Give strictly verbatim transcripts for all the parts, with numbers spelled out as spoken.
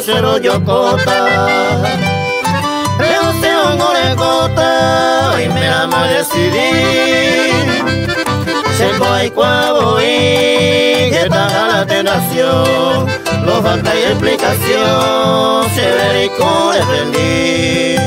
cero yokota. Leo se ongoregota, y me amo decidir. Seco hay cuavo y que taja la tentación. No falta y explicación, se verá y comprendí.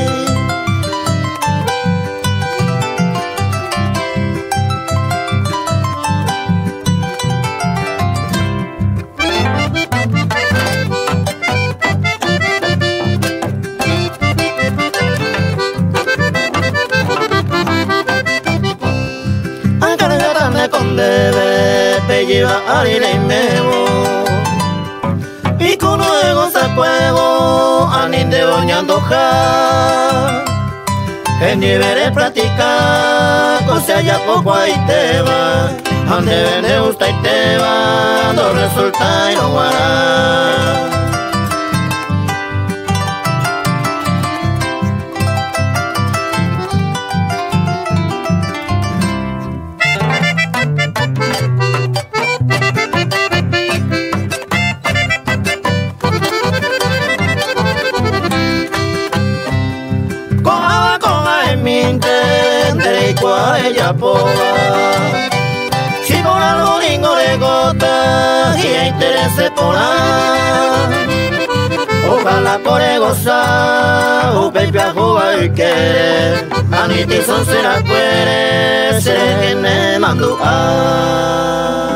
Con debe te lleva harina y mebo y con luego se cuevo anin de boñando ja en nivel practicar cosa ya poco ahí te va ande vende gusta y te va no resulta y no guarda. Ella poa si por algo lingo de gota y hay interés por la ojalá corre goza o pepe a jugar y quiere aniti son será puere ser que me mando a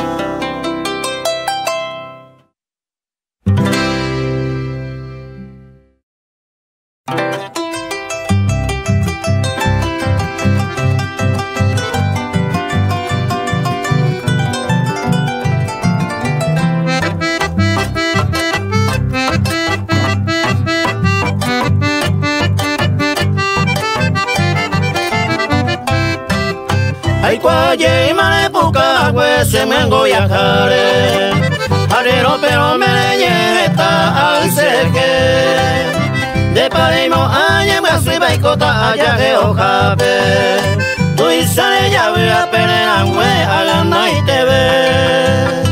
Cuaye mare puka se me viajare arero pero me leñeta al ser que de parimo añe me así baikota allá que ojape tu isale ya voy a perder a hue a la night te ve.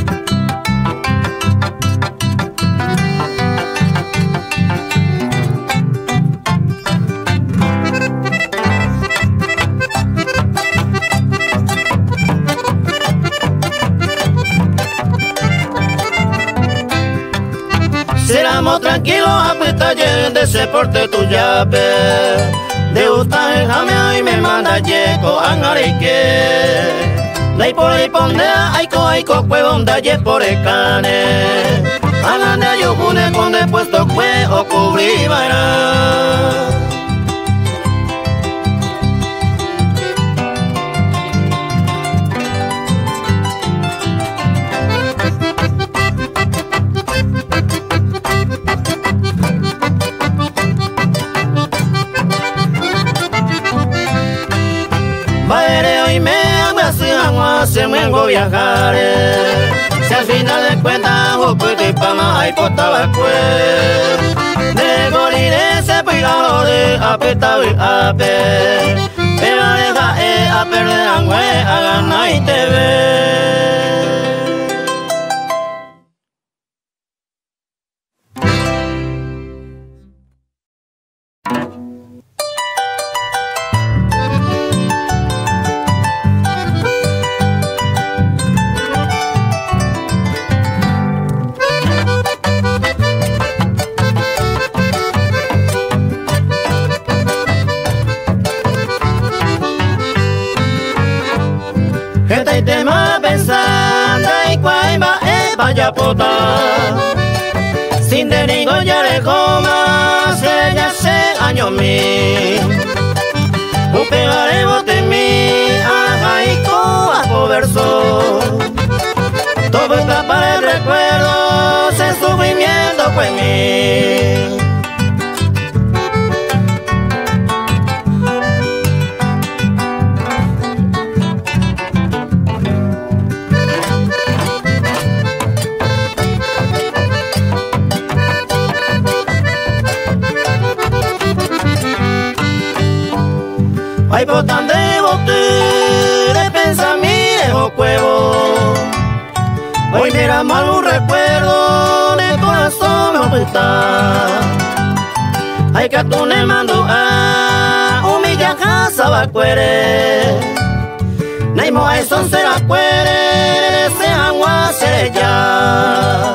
Seramos tranquilos, apuesta de ese porte tu llave. De gusta en jamea y me manda llego a angarique. Ley por ahí pondea, aiko aiko cuevon dalle por el cane. Ananda yo pone con depuesto cue o cubrí vaina. Se me vengo viajar si al final de cuentas huputi pama hay potaba pues de golire se pegado de apetado y ape pero deja e a perder a hue a ganar y te ve. Este tema pensando y cuaima e vaya pota sin de ningún ya le coma se ya se año mi un pegaré bote mi a haiku a verso todo está para el recuerdo se subimiento pues mi. Hay botan de bote de pensamiento cuevo. Hoy mira mal un recuerdo de todo corazón me oculta. Hay que tú me mando a humilla casa va cuere. Naimo hay son será cuere, se agua seré ya.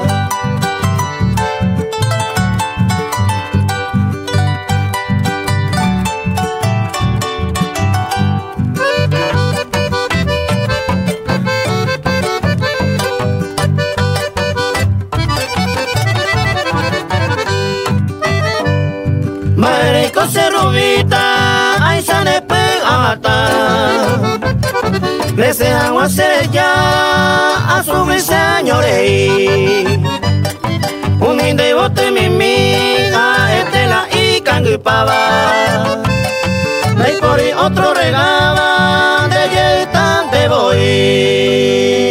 Marico se rubita, ay se le pega matar. Crece agua se ya, a su señores. Un inde bote mi miga, este la y canguipaba. Hay por ahí otro regaba, de allí te voy.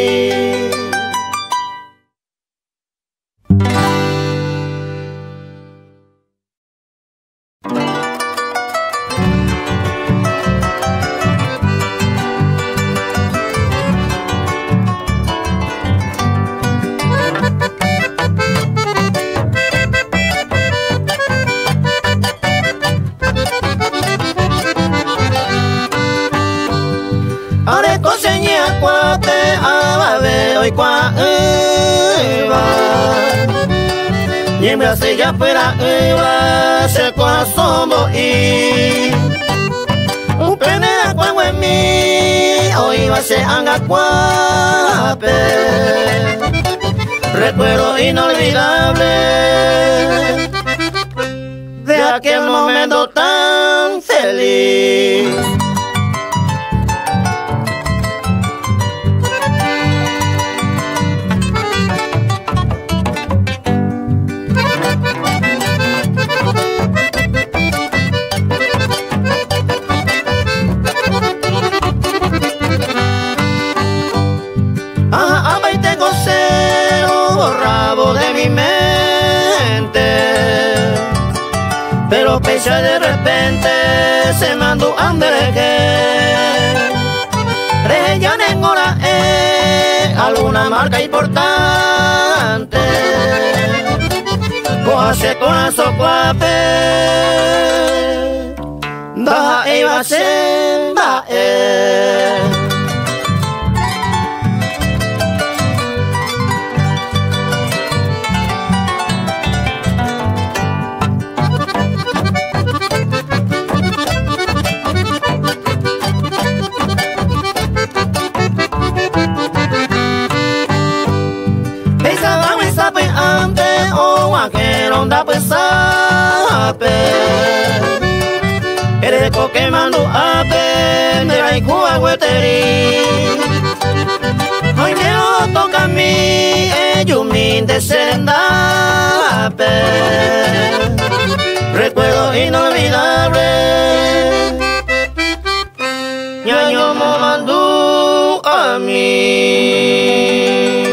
Hoy qua eva, ni me hace ya fuera eva, se coasomo y un penera cuando en mí, hoy va a ser anga cuape, recuerdo inolvidable de aquel momento tan feliz. Pero pese de repente se mandó a andreje. Rella en hora eh, alguna marca importante. Coase corazón guape. Da iba semba eh. Ronda pues sape, eres coque mando ape, de la icua hueteri. Hoy me lo toca a mí, ellos me desendape. Recuerdo inolvidable, ñaño me mandó a mí.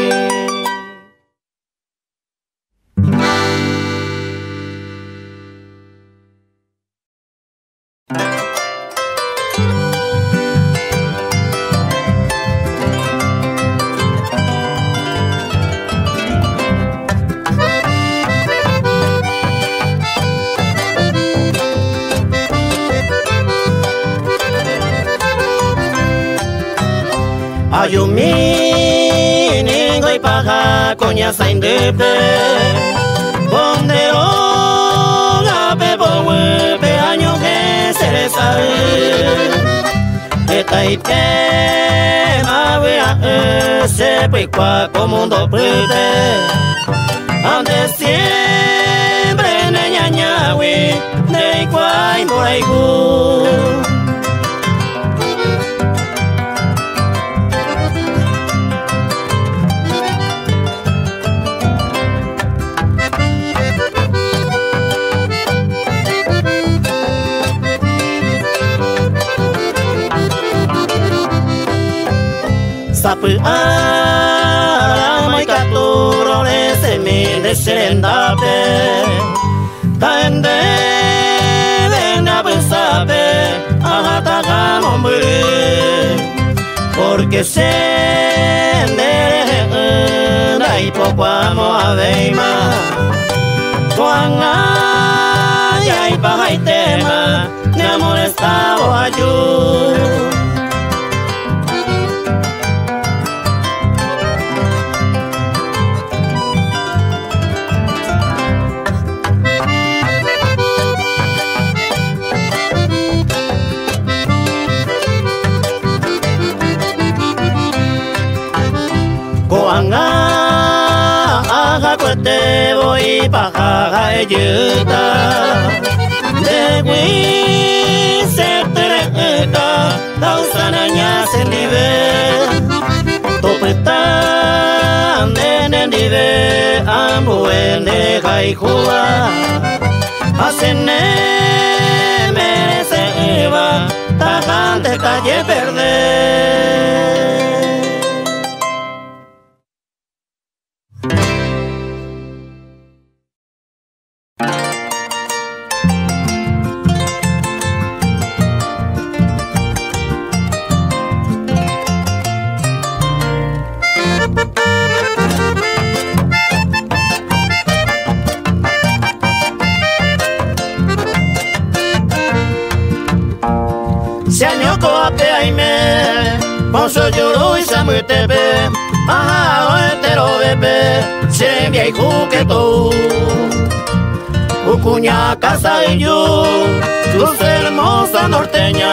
Ayumi ningo y paja coña sain de pe bondero gabe bowe pe año que se le sabe esta y te ma vea se picua como un doblete ande siempre ne ñañawi de igual moraigu. Sapu ara mai katuro le se mi de serendape taende de na besape ahata gamombe porque se ne dai poco amo aveima Juan ya y baja y tema, mi amor estaba yo. Juan aga cuete voy paja ayuda de gui se tereta dausana se nivel topeta nene nivel ambuene gaijua hacene merece eva tajante calle perder. Se año coape aime, ponso lloro y samutebe, aha entero bebé, se me hay jugueto. Ucuña casa y yo, luz hermosa norteña,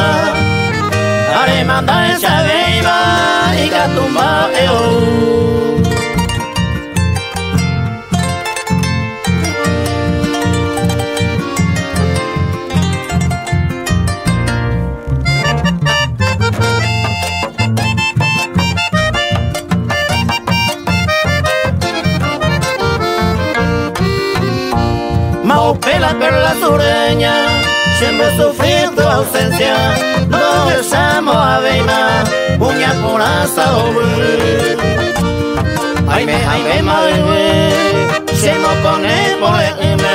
aremanda esa beba y gatumba eo. Pela perla sureña, siempre sufrir tu ausencia. No besamos a veina, uña coraza obre. Ay me, ay me, madre, se mo con el poema.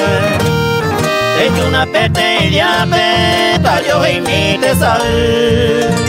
Hecho una pete y diapeta, yo y mi te sal.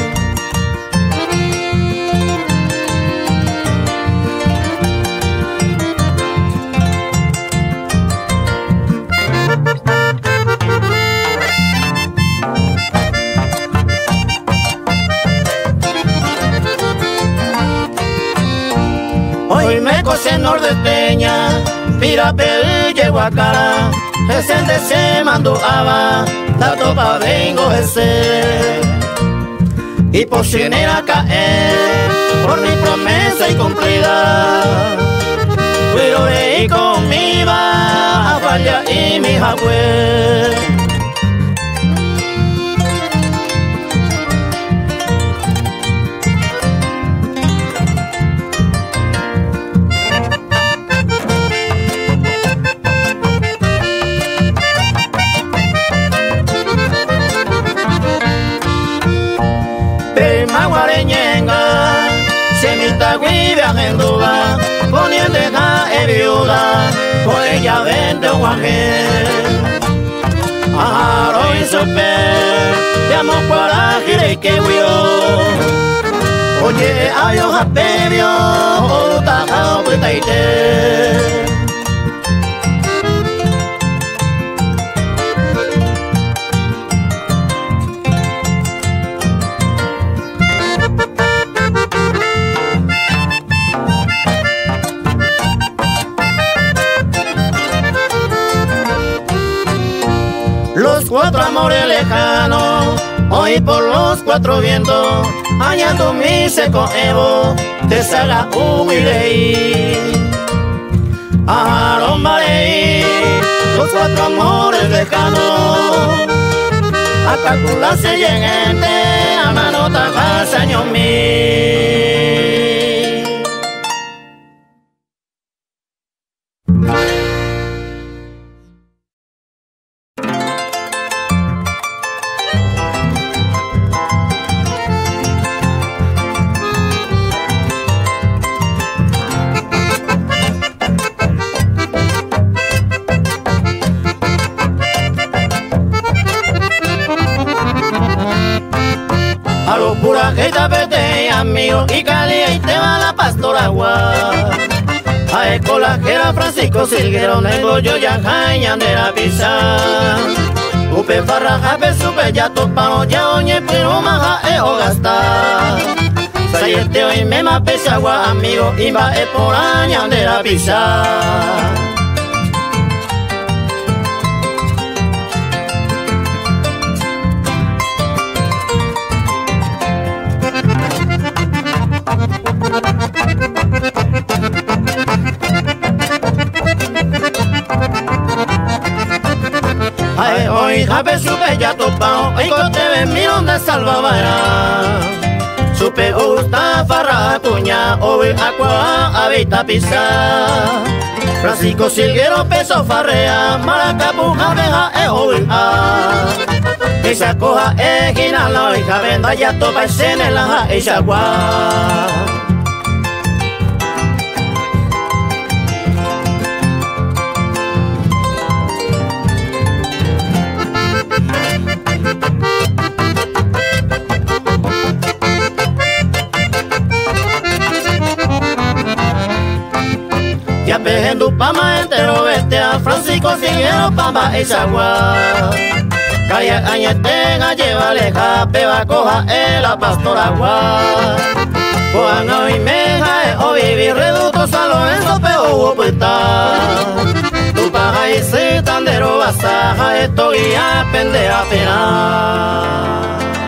Hoy me cose norteña, pirapel llegó a cara, ese de se mandó aba, dato pa vengo ese. Y por sin ir a caer, por mi promesa y cumplida, pero y con mi va a falla y mi jagüe. Semita guivia genduga, poniente ja e viuda, por ella vende guajé. Ajaro y sope, te amo para gire que huyo. Oye, ayo japebio, o taja o petaite. Los cuatro amores lejanos, hoy por los cuatro vientos, añado mi seco evo, te saga huirei. Aron marei, los cuatro amores lejanos, a calcularse llegante, a mano tagas año mi. A lo pura que te apete, amigo, y cali y te va la pastora agua. escuela que era Francisco Silguero, nego yo ya cañan de la pizza. Upe farra jape supe ya topao ya oñe pero maja e o gasta. Sayete hoy me ma pesagua amigo iba e por añan de la pizza. Ay, hoy jabe supe ya topao, ay cote ven mi onda salvavara. Supe usta farra tuña, ovi aqua habita pisa. Francisco Silguero peso farrea, maracapu jabeja e ovi a. Esa coja e ginala, hoy jabenda ya topa esene la ja e chagua. Ya pejendo pama entero vete a Francisco Silguero pama esa agua. Calla añetega lleva leja peba coja el la pastora agua. Cojan hoy meja o vivir reduto San Lorenzo peo puesta. Tu paja y se tandero basaja esto guía pendeja pena.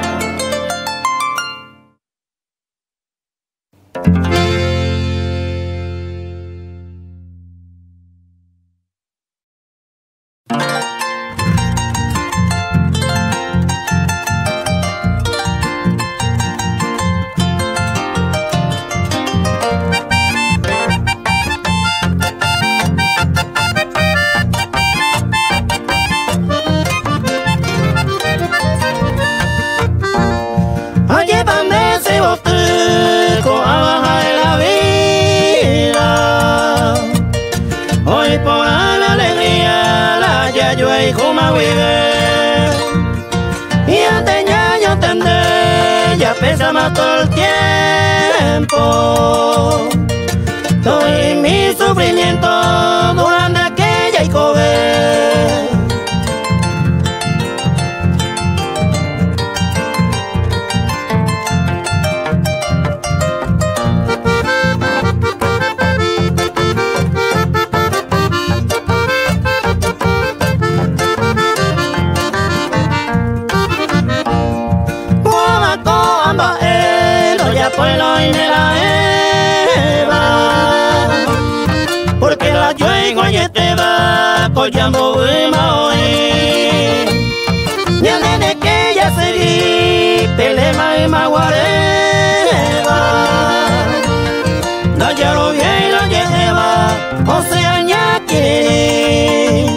Y antes ya yo tendré, ya pesa más todo el tiempo. Todo mi sufrimiento durante aquella y cobe. Pueblo y me la eva, porque la yo en oye te va collando y maoí. Ya desde que ya seguí pelema y maguareva, no ya lo vi y lo lleva, o sea ñaki.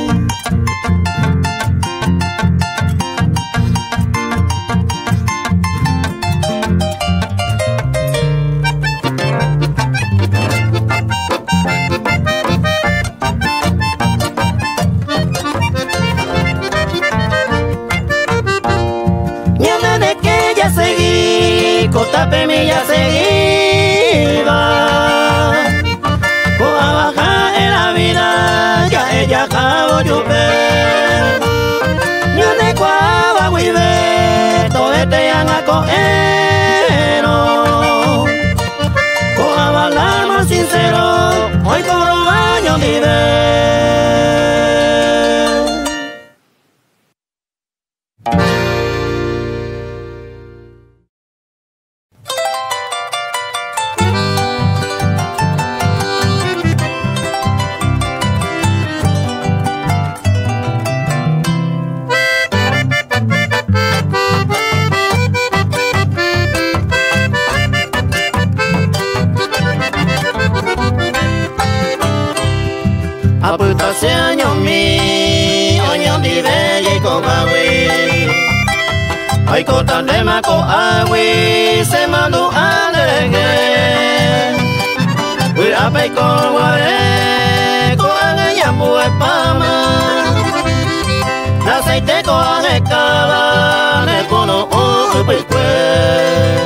Cotape mi ya se iba, coja baja en la vida, ya ella acabó yupe. Yo de cuava guibe, todo este yan a cogero. Coja bajar más sincero, hoy por un año vive. Aputa se año mi, año di bella y cocahui. Ay cotan de maco agui, se mandu alegre. Uy ape con guare, con ella mue pama. Aceite con ajecaba, ne cono o picue.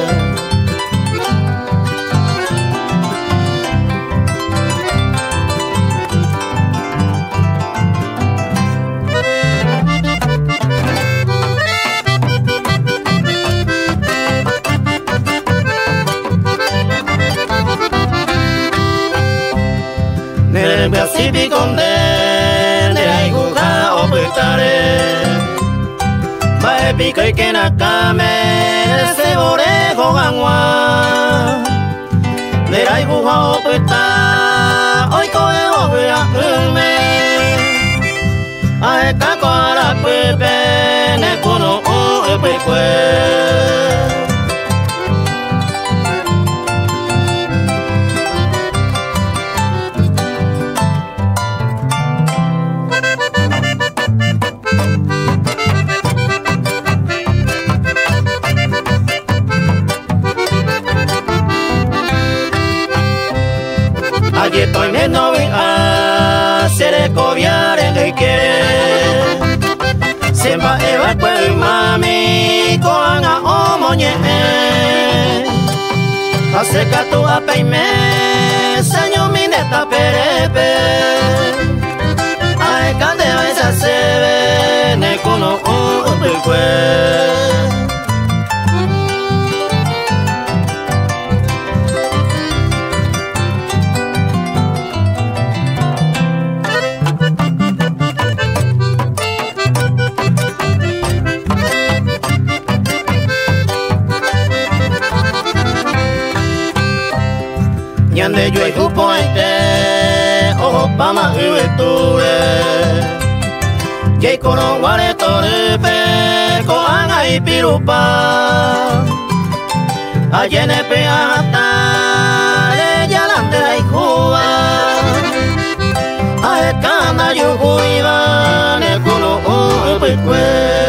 sipi konde Nerai guga oputare Bae pikoi kenakame Sebore gogangwa Nerai guga oputa Oikoe oguya ume Ae kako ara pepe Nekono o epekwe Allí estoy me no vi a ser cobiar en el que se va a llevar pues mami con a omoñe hace que tu apeime señor mineta perepe ay cande esa se ve ne cono o pelcue Yande yo y upoite ojo pama ueture Yei kono ware torepe ko anga y pirupa Ayene pe ata le yalante la ikuba Ae kana yu huiba ne kono o upekwe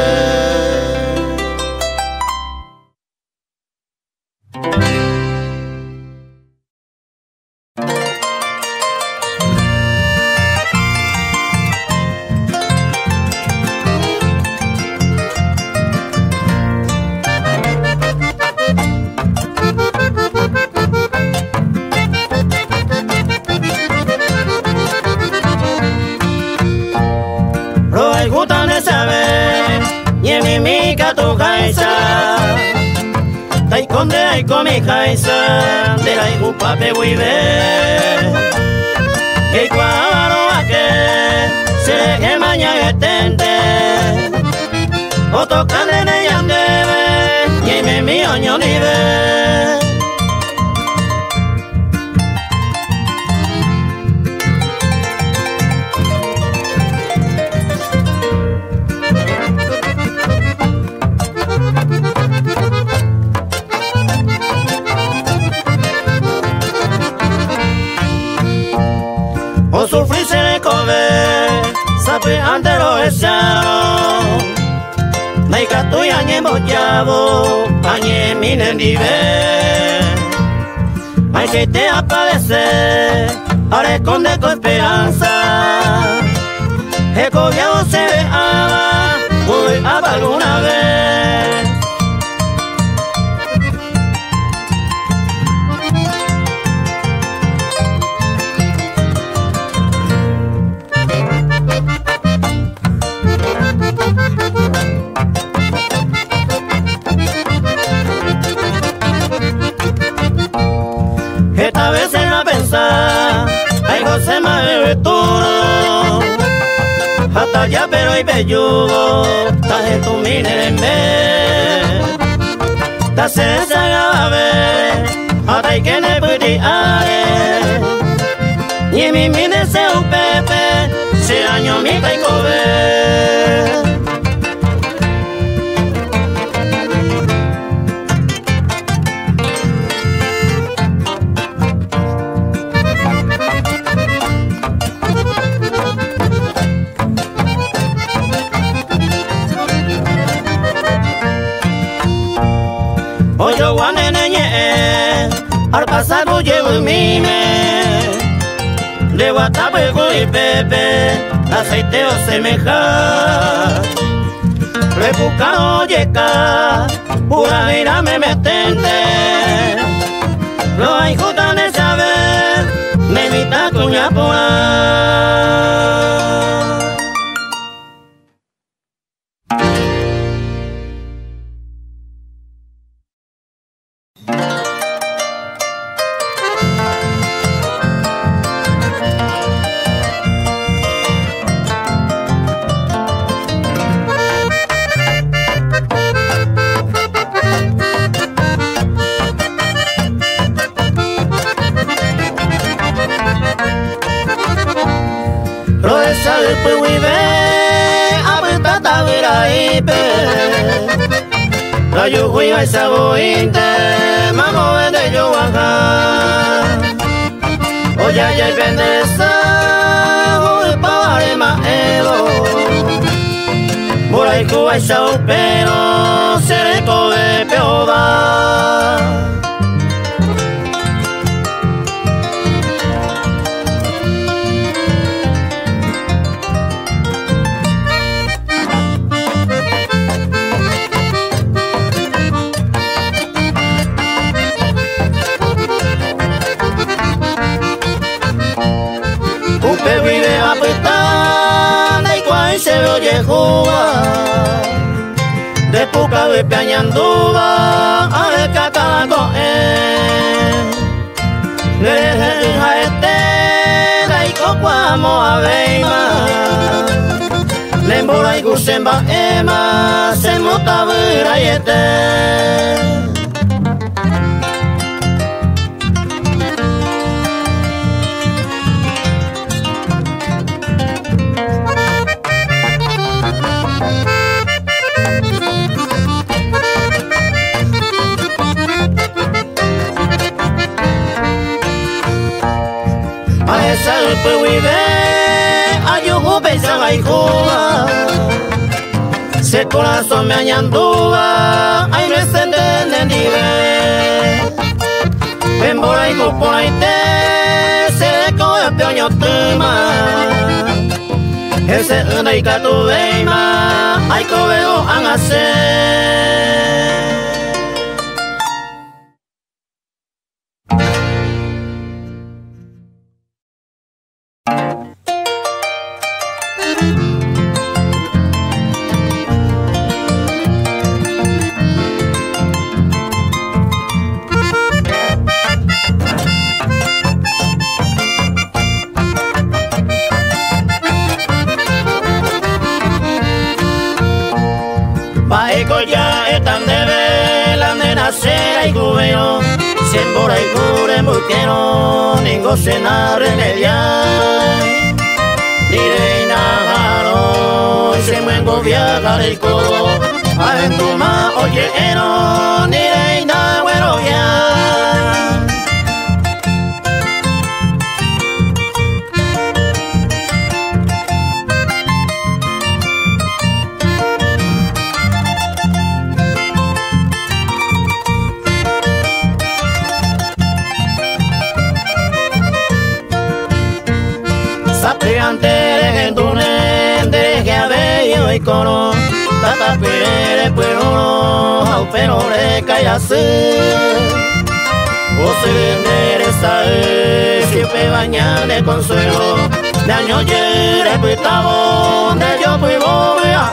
Konde ai komi kaisa de la igupa pe wibe que cuaro ake se que mañana etende otro cande ne yande y me mi oño nive O sufrí se le cove, sabe ante lo esaro. Naika tu ya nye mojabo, anye minen dive. Ay que te aparece, ahora esconde con esperanza. Eco ya se ve ama, voy a ver una vez. Esta vez en la pensar, ay José me toro, hasta ya pero y bellugo, taje tu mine en vez, ta se sagabe, hasta y que ne puti are, y mi mine se un pepe, se año mi caico ve. Oyo guane neñe, al pasar llevo mi me, le guatape y pepe, aceite o semeja, repucano yeca, pura mira me metente, lo hay jutane saber, me invita cuña poa. Rayo fui a esa bointe, mamo de yo acá. Oye, ya vendesa, voy para maelo. Por ahí cuba esa pero se le coge peoba. Upe vive a petana y cual se ve oye juga. De puca de peñanduba a de cacaco eh. Le hija este y cocuamo a veima. Le embora y gusemba ema se mota vera y este. A esa upe vive, a yo jupe sa y juga. Se corazón me añanduba, ay no se entiende ni ve. Ven por ahí por ahí te, se coge peoño tuma. Ese anda y catu veima, ay coveo an hacer. Baiko ya están de vela de nacer y cubeo. Siembra y cure muquero, ningo cenar remediar. Direi nagaro, se muengo viajar el codo. Aventuma oye ero, direi nagüero ya. Antes de un ende que había y coro, tata pere pero pero le cae así. O se endereza si pe bañar de consuelo, de año y repitado de yo fui voy a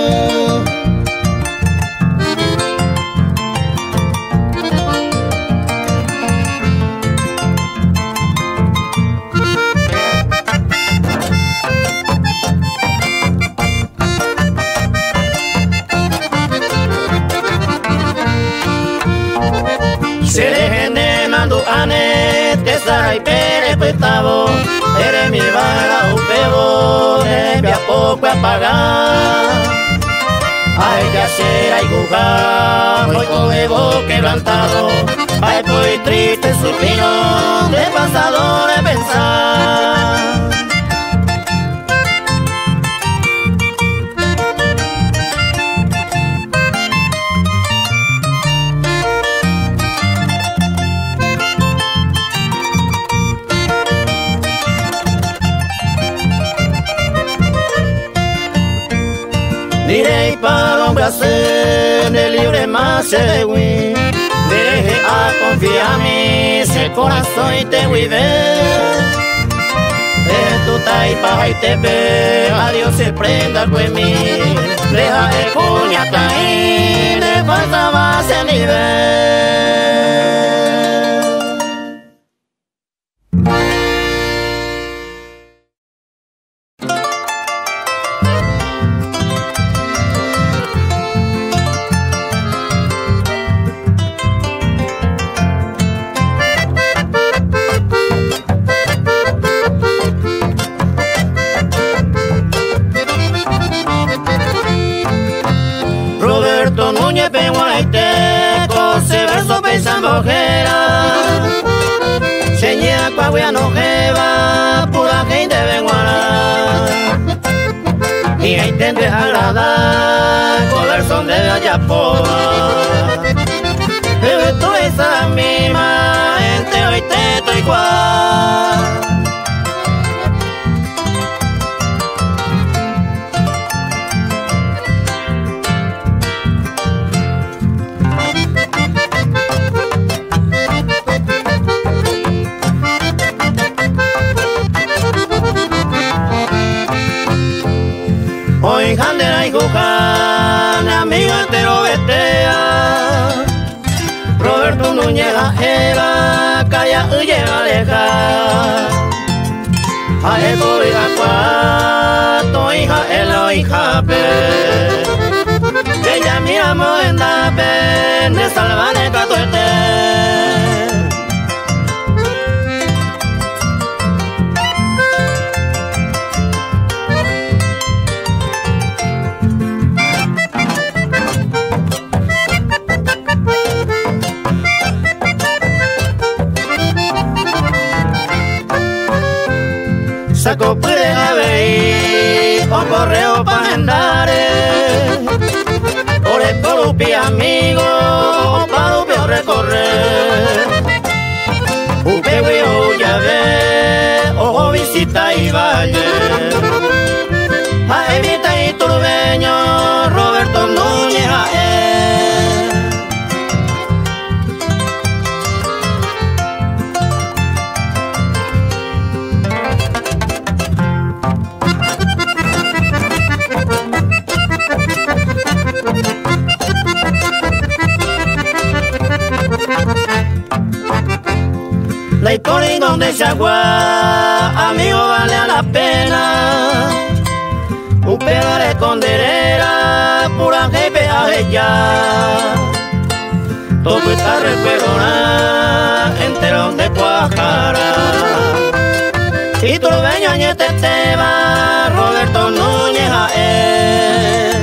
se dejen de mando anet, que sa y pere petavo, eres mi bala un pebo, de a poco apagar. Ay, que hacer ay jugar, hoy cojo quebrantado, ay, pues triste suspiro, de pasado de pensar. Direi para un placer de libre más se win. Direi a confiar mi ese corazón y te vive. En tu taipa y te ve, adiós se prenda pues mi. Deja el cuña caer, de falta más el nivel. Núñez Peguaite Yahweh no lleva pura gente de Benguara. Y ahí tendré agradar poder son de Ayapoa. Pero tú esa misma gente hoy te estoy igual. Hoy Jandera y Jujan, amigo entero vetea. Roberto Núñez era, calla y llega aleja. A esto hija cuatro, hija elo, hija pe. Ella miramos en la pe, de salvar el catuete. Saco puede haber o correo pa' agendar. Por el colupi amigo o pa' lupio recorrer. Upe huevo ya ve, ojo visita y valle. A Evita y Turbeño, Roberto Núñez a él. La historia donde se agua, amigo, vale a la pena. Un pegar esconderera, pura jefe a ella. Todo está reperona, entero de Guajara. Y tu dueño añete te va, Roberto Núñez a él.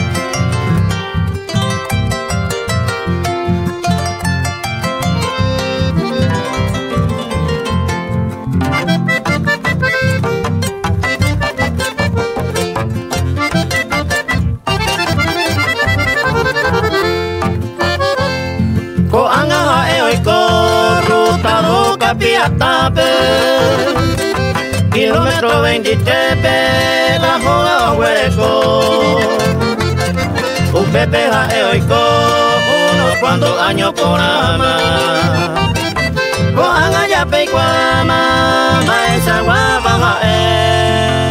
Piatape, kilómetro veintitrés, la joda hueco. Un pepe jaeoico, unos cuantos años por ama. Cojan allá peicuama, maesa guapa jae.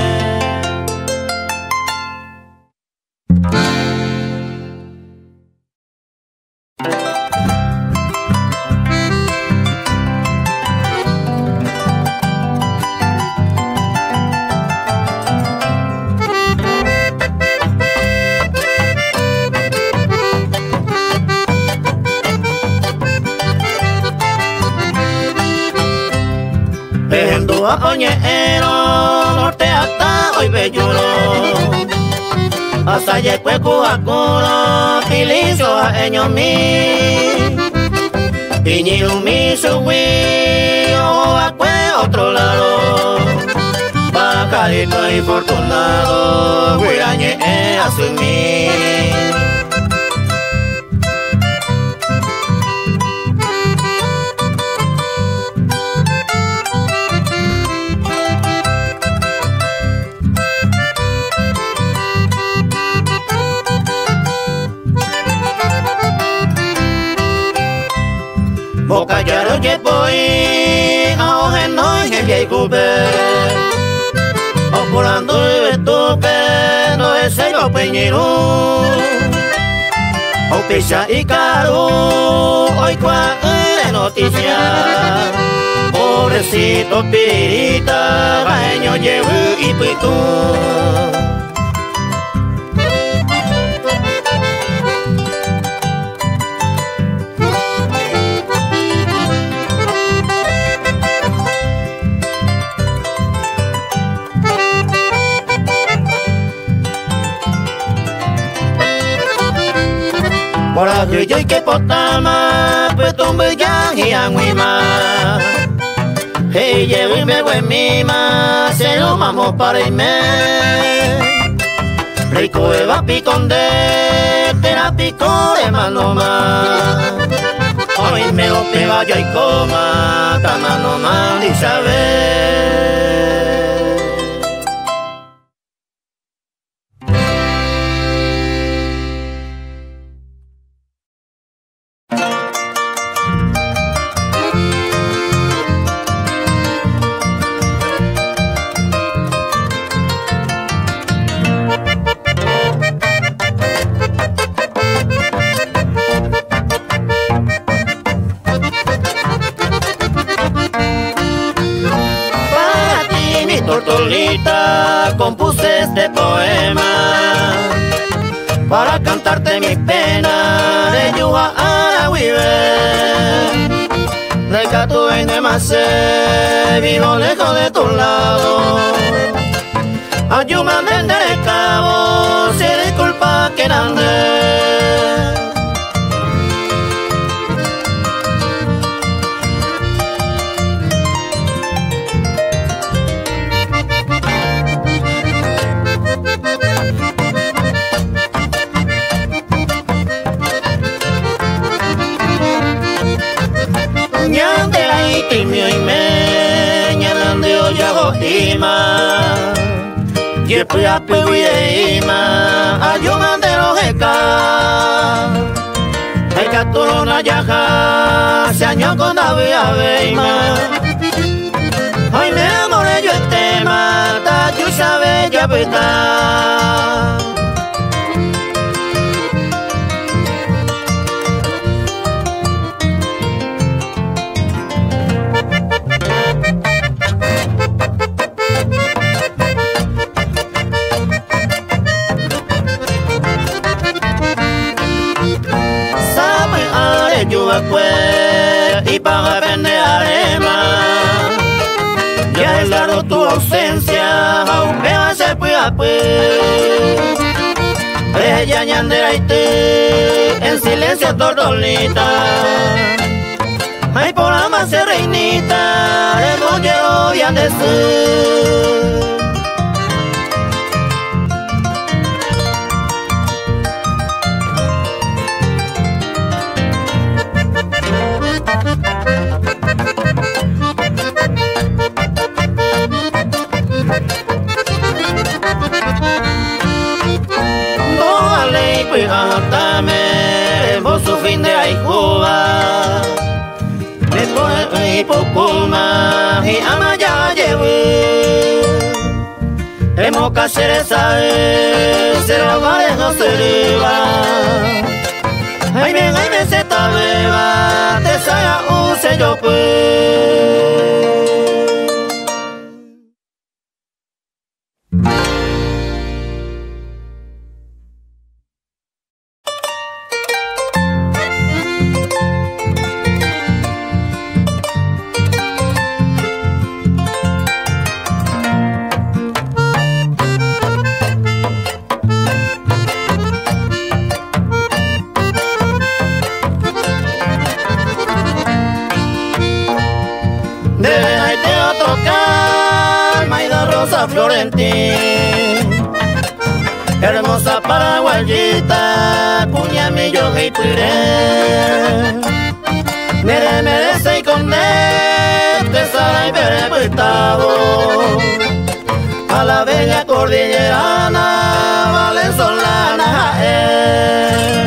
Oñero, norte hasta hoy bellulo. Hasta yekwe kuhakuno, piliso a eño mi. Piñiru mi suwi, ojo a cue otro lado. Bacarito y fortunado, guirañe e asumí. Boca yaro que voy a oje no en el yeicube. Opulando y estupe, no es el peñero. O pisa y caro, hoy cuál es noticia. Pobrecito pirita, baño llevo y pitu. Por aquí yo y que potama, pues tumbe ya y anguima. Hey, llego y me voy mima, se lo mamo para irme. Rico eva piconde, te la pico de mano más. Hoy me lo pega yo y coma, cama no mal y saber. Tortolita, compuse este poema para cantarte mis penas de yuga a la huive. De Catu en Demacé, vivo lejos de tu lado. Ayúdame en el cabo, si disculpa que ande. Timio y me ñanande oyago ima yepu apu y ima ayumande lo heka heka turona yaja se año con avia veima hoy me enamoré yo el tema ta you sabe ya peta. Y para pendearema ya es largo tu ausencia aunque va a ser pues pues ella ñandera y te en silencio tordolita ay por amarse reinita el mollero y andesú. Atame, vos su fin de Aijuba, me pone y pocuma y amaya llevé. Hemos que hacer esa vez, se lo va a no se le va. Ay, bien, ay, me se tabeba, te salga un sello pues. Florentín, hermosa paraguayita, puñamillo y piré. Mere, merece y conde, te sale y veré puestado. A la bella cordillerana, valenzolana, eh.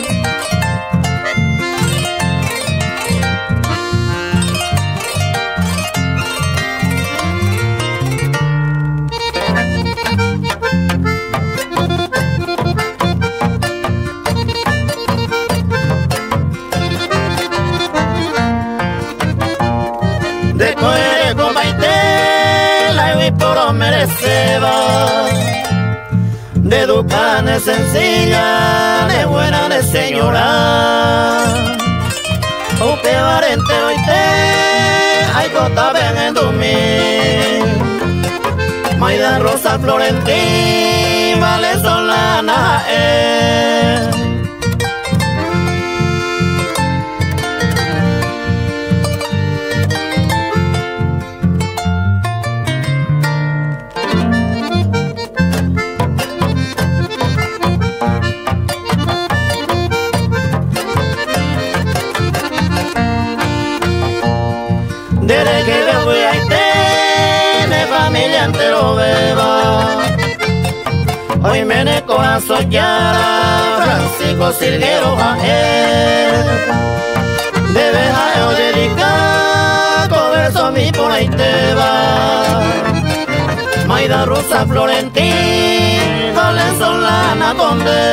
Después con baite la y por mereceba de educada sencilla, de buena de señora. Usted varente hoy te hay gota ven en dormir. Maida Rosa Florentín, vale solana eh. Desde que me fui a tener familia entero beba. Hoy me ne corazón yara, Francisco Silguero a él. Debe a yo dedicar, con verso mi por ahí te va. Maida Rosa Florentín, Valenzolana Conde.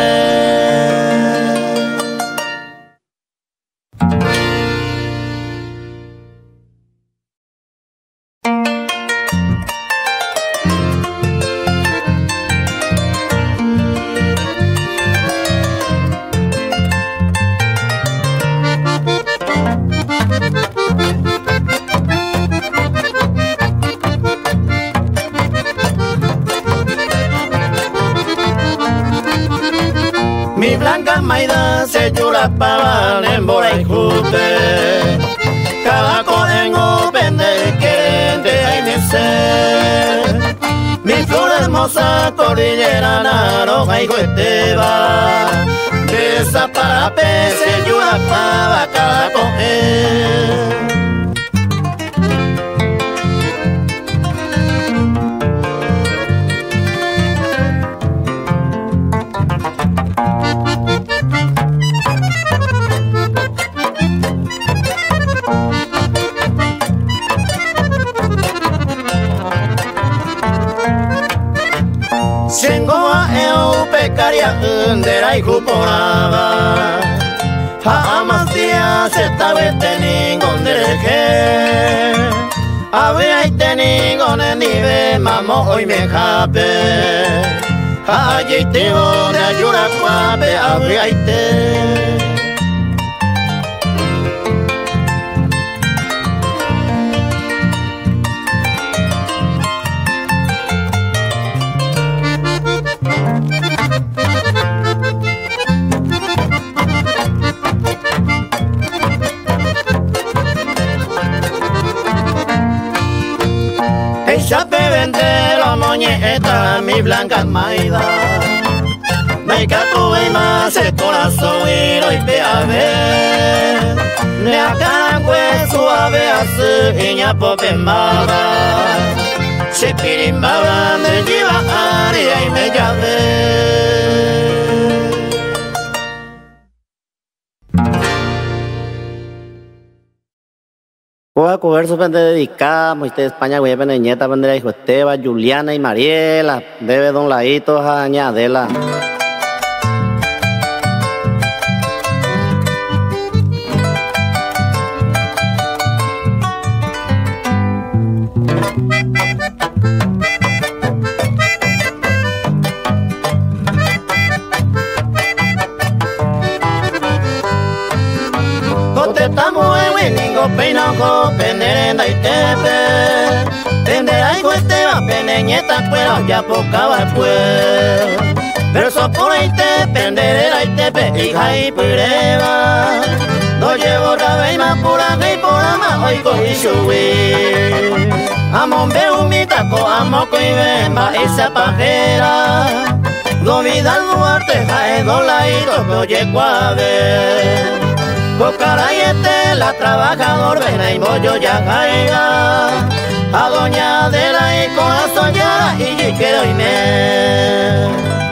Mi blanca maida se llora para embora y jute. Cada codengo pende que de ahí me sé. Mi flor hermosa cordillera naroja y goeteba. De esa parape se llora para cada coden. Sengoa eu pecaria undera y cuporaba. Jamás día se estaba teniendo de que. Había tenido en nivel mamo hoy me jape. Allí te voy a llorar cuape había te. Ella te vende la moñeta, mi blanca maida. Me cato y más el corazón y lo hice a ver. Ne a cara hueso a ver así y ña pope maba. Se pirimbaba me lleva aria y me llave. Voy a coger su pende dedicada, Moisés de España, güey, peneñeta, pende hijo Esteban, Juliana y Mariela, debe don Laito, añadela. Estamos en Winningo, Peinajo, Penderenda y Tepe. Pendera y Cuesteba, Peneñeta, Cuero, ya pocaba pues. Verso por ahí te, Penderera y Tepe, hija y Pireba. No llevo rabeima por acá y por ama, hoy cogí subí. Amon ve humita, co amoco y bemba, esa pajera. Do vida Duarte, jae do laito, me oye cuave. Cocarayete, la trabajador, ven y bollo ya caiga. A doña Adela y corazón ya, y yo quiero irme.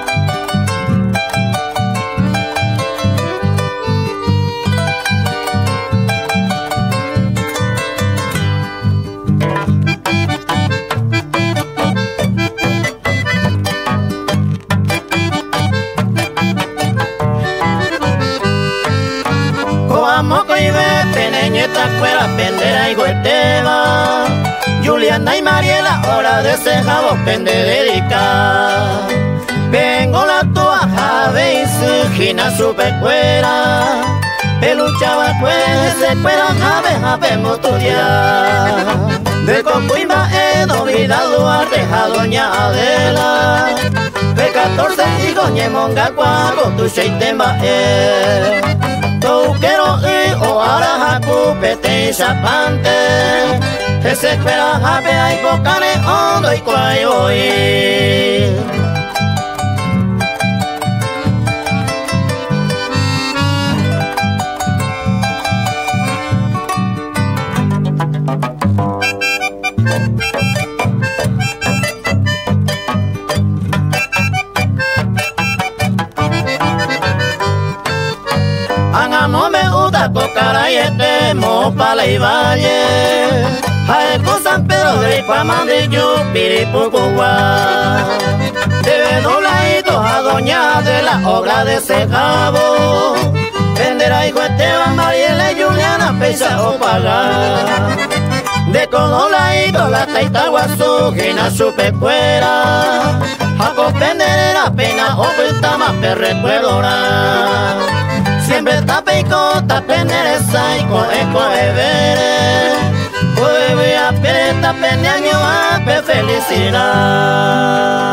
Moco y ve, peneñeta, fuera, pendera y Gueteba. Juliana y Mariela, hora de cejado, pende dedica. Vengo la tua, jave y su gina super fuera. Peluchaba pues, se fuera, jave, jave, moturia. De Cocuimba, Edo, Vida, Duarte, a doña Adela. De catorce hijos, ñemonga, cuago, tu sheitemba, eh. Quiero ir o ahora pete y zapante. Que se espera jape y bocane hondo y cuayo ir. temo para y valle, Jaeco San Pedro de Ipamandillo, Piripucuá. Debe dobladito a doña de la obra de ese cabo, venderá hijo Esteban, Mariela y Juliana, pesa o pagar. De codolaito la taita guasujina su pecuera, a copender la pena o vuelta más per recuerdora. Siempre tape y cota peneresa y coeco bebere, pues voy a pereta peneaño a pe felicidad.